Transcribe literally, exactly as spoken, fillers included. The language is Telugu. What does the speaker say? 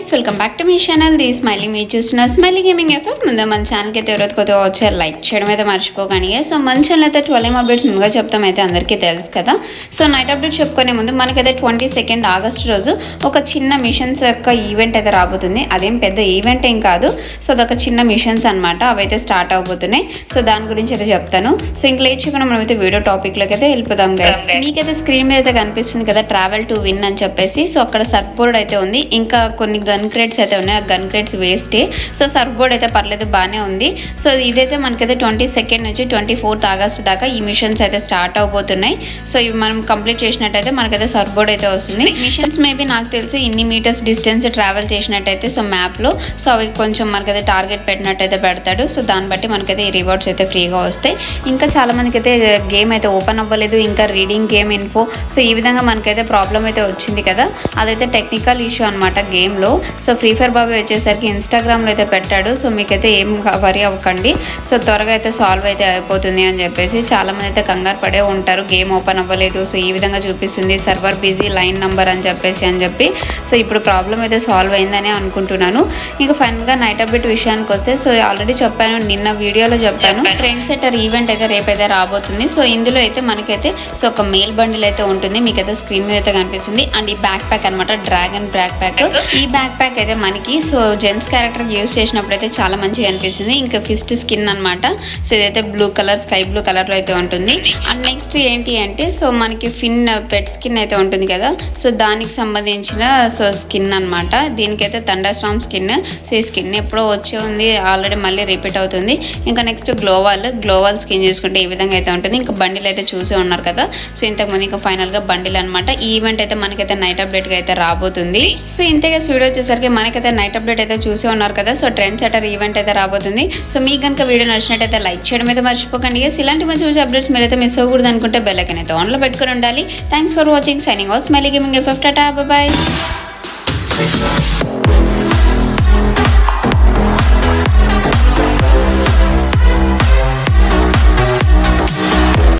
Welcome back to my channel the smiley. మీరు చూస్తున్న స్మైలీ గేమింగ్ ఎఫ్ఎఫ్. ముందు మన ఛానల్కి అయితే ఎవరైతే కొద్దిగా వచ్చారు లైక్ చేయడం అయితే మర్చిపోకండి. సో మన ఛానల్ అయితే ట్వెల్వ్ అప్డేట్స్ ముందుగా చెప్తాం అయితే అందరికీ తెలుసు కదా. సో నైట్ అప్డేట్ చెప్పుకునే ముందు మనకైతే ట్వంటీ సెకండ్ ఆగస్ట్ రోజు ఒక చిన్న మిషన్స్ యొక్క ఈవెంట్ అయితే రాబోతుంది. అదేం పెద్ద ఈవెంట్ ఏం కాదు. సో అదొక చిన్న మిషన్స్ అనమాట, అవైతే స్టార్ట్ అవబోతున్నాయి. సో దాని గురించి అయితే చెప్తాను. సో ఇంక లేట్ చేయకుండా మనం అయితే వీడియో టాపిక్లోకి అయితే వెళ్ళిపోదాం గైస్. మీకైతే స్క్రీన్ మీద అయితే కనిపిస్తుంది కదా ట్రావెల్ టు విన్ అని చెప్పేసి. సో అక్కడ సర్ఫ్ బోర్డ్ అయితే ఉంది, ఇంకా కొన్ని గన్ క్రేట్స్ అయితే ఉన్నాయి. ఆ గన్ క్రేట్స్ వేస్టే. సో సర్ఫ్ బోర్డ్ అయితే పర్లేదు, బాగానే ఉంది. సో ఇదైతే మనకైతే ట్వంటీ సెకండ్ నుంచి ట్వంటీ ఫోర్త్ ఆగస్ట్ దాకా ఈ మిషన్స్ అయితే స్టార్ట్ అవబోతున్నాయి. సో ఇవి మనం కంప్లీట్ చేసినట్టయితే మనకైతే సర్ఫ్ బోర్డ్ అయితే వస్తుంది. మిషన్స్ మేబీ నాకు తెలిసి ఇన్ని మీటర్స్ డిస్టెన్స్ ట్రావెల్ చేసినట్టయితే సో మ్యాప్లో సో అవి కొంచెం మనకైతే టార్గెట్ పెట్టినట్టయితే పెడతాడు. సో దాన్ని బట్టి మనకైతే ఈ రివార్డ్స్ అయితే ఫ్రీగా వస్తాయి. ఇంకా చాలా మందికి అయితే గేమ్ అయితే ఓపెన్ అవ్వలేదు, ఇంకా రీడింగ్ గేమ్ ఇన్ఫో. సో ఈ విధంగా మనకైతే ప్రాబ్లం అయితే వచ్చింది కదా, అదైతే టెక్నికల్ ఇష్యూ అనమాట గేమ్లో. సో ఫ్రీ ఫైర్ బాబు వచ్చేసరికి ఇన్స్టాగ్రామ్లో అయితే పెట్టాడు. సో మీకైతే ఏం వరీ అవ్వకండి, సో త్వరగా అయితే సాల్వ్ అయితే అయిపోతుంది అని చెప్పేసి. చాలామంది అయితే కంగారు పడే ఉంటారు, గేమ్ ఓపెన్ అవ్వలేదు, సో ఈ విధంగా చూపిస్తుంది సర్వర్ బిజీ లైన్ నెంబర్ అని చెప్పేసి అని చెప్పి. సో ఇప్పుడు ప్రాబ్లం అయితే సాల్వ్ అయిందని అనుకుంటున్నాను. ఇంకా ఫైనల్గా నైట్ అప్డేట్ విషయానికి వస్తే సో ఆల్రెడీ చెప్పాను, నిన్న వీడియోలో చెప్పాను, ట్రెండ్ సెటర్ ఈవెంట్ అయితే రేపైతే రాబోతుంది. సో ఇందులో అయితే మనకైతే సో ఒక మెయిల్ బండిల్ అయితే ఉంటుంది, మీకైతే స్క్రీన్ మీద అయితే కనిపిస్తుంది. అండ్ ఈ బ్యాక్ ప్యాక్ అనమాట, డ్రాగన్ బ్యాక్ ప్యాక్. ఈ బ్యాక్ ప్యాక్ అయితే మనకి సో జెంట్స్ క్యారెక్టర్ యూజ్ చేసినప్పుడు అయితే చాలా మంచిగా అనిపిస్తుంది. ఇంకా ఫిస్ట్ స్కిన్ అనమాట. సో ఇదైతే blue colour, sky blue colour లో అయితే ఉంటుంది. అండ్ నెక్స్ట్ ఏంటి అంటే సో మనకి ఫిన్ పెట్ స్కిన్ అయితే ఉంటుంది కదా, సో దానికి సంబంధించిన సో స్కిన్ అనమాట. దీనికైతే థండర్ స్టార్మ్ స్కిన్. సో ఈ స్కిన్ ఎప్పుడో వచ్చే ఉంది, ఆల్రెడీ మళ్ళీ రిపీట్ అవుతుంది. ఇంకా నెక్స్ట్ గ్లోవాల్ గ్లోవాల్ స్కిన్ చూసుకుంటే ఈ విధంగా అయితే ఉంటుంది. ఇంకా బండిల్ అయితే చూసే ఉన్నారు కదా. సో ఇంతకుముందు ఇంకా ఫైనల్ గా బండిల్ అనమాట. ఈ ఈవెంట్ అయితే మనకైతే నైట్ అప్డేట్ గా అయితే రాబోతుంది. సో ఇంతగా వీడియో వచ్చేసరికి మనకైతే నైట్ అప్డేట్ అయితే చూసే ఉన్నారు కదా. సో ట్రెండ్ సెటర్ ఈవెంట్ అయితే రాబోతుంది. సో మీకు కనుక వీడియో నచ్చినట్టయితే లైక్ చేయడం అయితే మర్చిపోకండి. ఇలాంటి మంచి మంచి అప్డేట్స్ మీరైతే మిస్ అవ్వకూడదు అనుకుంటే బెల్ ఐకాన్ అయితే ఆన్లో పెట్టుకుని ఉండాలి. Thanks for watching. Signing off smiley gaming FF. Ta-ta, bye.